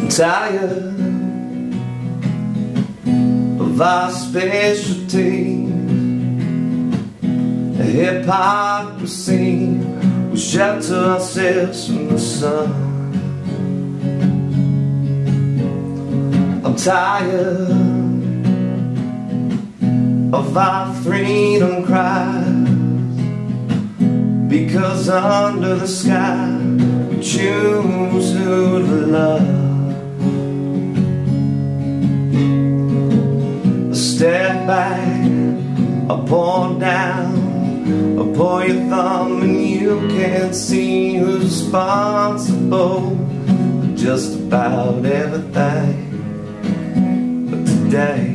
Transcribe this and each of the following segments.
tired of our specialty, hypocrisy. We shelter ourselves from the sun. I'm tired of our freedom cries, because under the sky we choose who to love. Step back, I pour down, I pour your thumb, and you can't see who's responsible for just about everything. But today,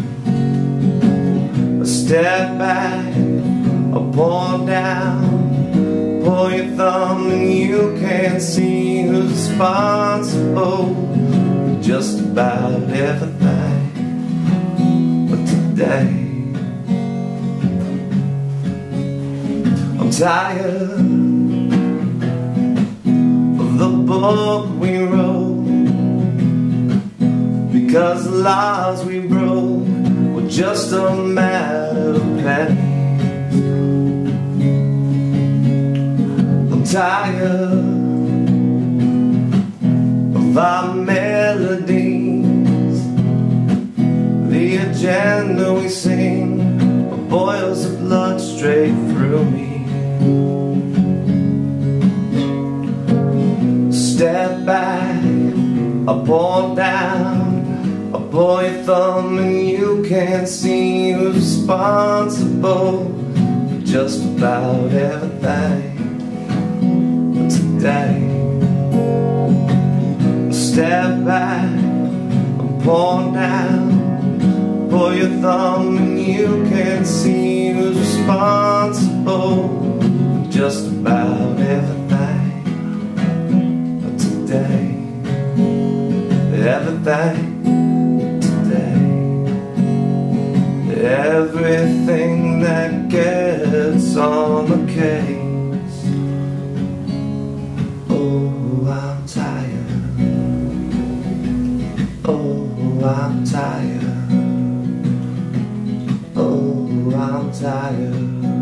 I step back, I pour down, pour your thumb, and you can't see who's responsible for just about everything. Today, I'm tired of the book we wrote, because the laws we broke were just a matter of pennies. I'm tired of our melodies, the agenda we sing boils the blood straight through me. Step back, I pour down, I pour your thumb, and you can't see who's responsible for just about everything. But today, step back, I pour down, pour your thumb, and you can't see who's responsible for just about everything. But today, everything, today, everything that gets on the case. Oh, I'm tired. Oh, I'm tired. Oh, I'm tired.